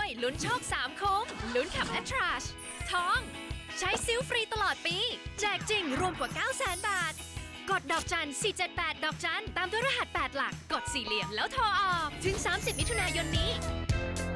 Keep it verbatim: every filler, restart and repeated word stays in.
ลุ้นโชคสามคุ้มลุ้นขับแอทราชทองใช้ซิลฟรีตลอดปีแจกจริงรวมกว่า เก้าแสน บาทกดดอกจันสี่เจ็ดแปดดอกจันตามด้วยรหัสแปดหลักกดสี่เหลี่ยมแล้วโทรออกถึงสามสิบมิถุนายนนี้